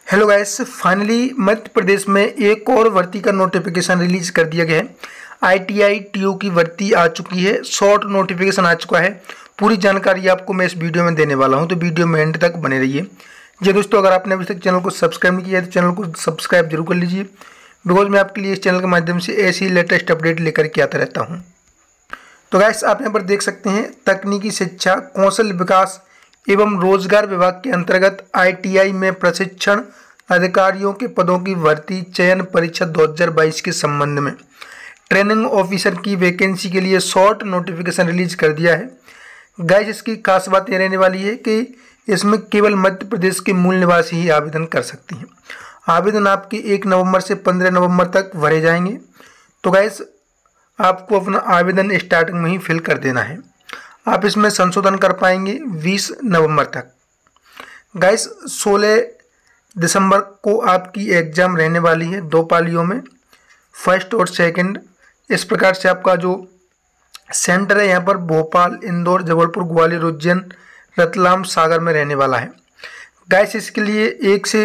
Hello guys, finally Madhya Pradesh में एक और भर्ती का नोटिफिकेशन रिलीज कर दिया गया है। आईटीआई टीओ की भर्ती आ चुकी है। शॉर्ट नोटिफिकेशन आ चुका है। पूरी जानकारी आपको मैं इस वीडियो में देने वाला हूं, तो वीडियो में एंड तक बने रहिए। जी दोस्तों, अगर आपने अभी तक चैनल को सब्सक्राइब नहीं किया है तो चैनल को सब्सक्राइब जरूर कर लीजिए, बिकॉज मैं आपके लिए इस चैनल के माध्यम से ऐसी लेटेस्ट अपडेट लेकर के आता रहता हूँ। तो गाइस, आप यहाँ पर देख सकते हैं, तकनीकी शिक्षा कौशल विकास एवं रोजगार विभाग के अंतर्गत आईटीआई में प्रशिक्षण अधिकारियों के पदों की भर्ती चयन परीक्षा 2022 के संबंध में ट्रेनिंग ऑफिसर की वैकेंसी के लिए शॉर्ट नोटिफिकेशन रिलीज कर दिया है। गाइस, इसकी खास बात ये रहने वाली है कि इसमें केवल मध्य प्रदेश के मूल निवासी ही आवेदन कर सकते हैं। आवेदन आपके 1 नवंबर से 15 नवंबर तक भरे जाएंगे। तो गाइस, आपको अपना आवेदन स्टार्टिंग में ही फिल कर देना है। आप इसमें संशोधन कर पाएंगे 20 नवंबर तक। गाइस, 16 दिसंबर को आपकी एग्ज़ाम रहने वाली है, 2 पालियों में, फर्स्ट और सेकंड। इस प्रकार से आपका जो सेंटर है यहाँ पर भोपाल, इंदौर, जबलपुर, ग्वालियर, उज्जैन, रतलाम, सागर में रहने वाला है। गाइस, इसके लिए 1 से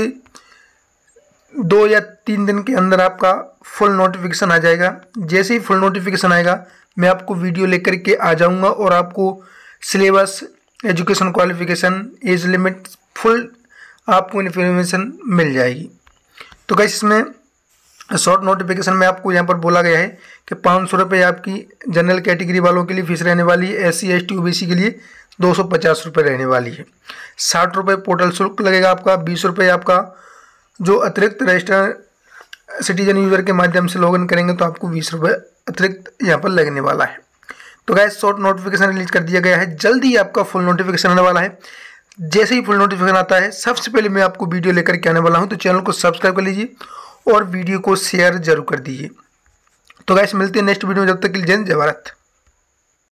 2 या 3 दिन के अंदर आपका फुल नोटिफिकेशन आ जाएगा। जैसे ही फुल नोटिफिकेशन आएगा मैं आपको वीडियो लेकर के आ जाऊंगा और आपको syllabus, education qualification, age limit, full आपको इन्फॉर्मेशन मिल जाएगी। तो गाइस, इसमें शॉर्ट नोटिफिकेशन में आपको यहाँ पर बोला गया है कि 500 रुपये आपकी जनरल कैटेगरी वालों के लिए फीस रहने वाली है। SC ST OBC के लिए 250 रुपये रहने वाली है। 60 रुपये पोर्टल शुल्क लगेगा आपका। 20 रुपये आपका जो अतिरिक्त रजिस्टर सिटीजन यूज़र के माध्यम से लॉगिन करेंगे तो आपको 20 रुपये अतिरिक्त यहाँ पर लगने वाला है। तो गाइस, शॉर्ट नोटिफिकेशन रिलीज कर दिया गया है। जल्दी ही आपका फुल नोटिफिकेशन आने वाला है। जैसे ही फुल नोटिफिकेशन आता है सबसे पहले मैं आपको वीडियो लेकर के आने वाला हूँ। तो चैनल को सब्सक्राइब कर लीजिए और वीडियो को शेयर जरूर कर दीजिए। तो गाइस, मिलते हैं नेक्स्ट वीडियो में। जब तक के लिए जय हिंद, जय भारत।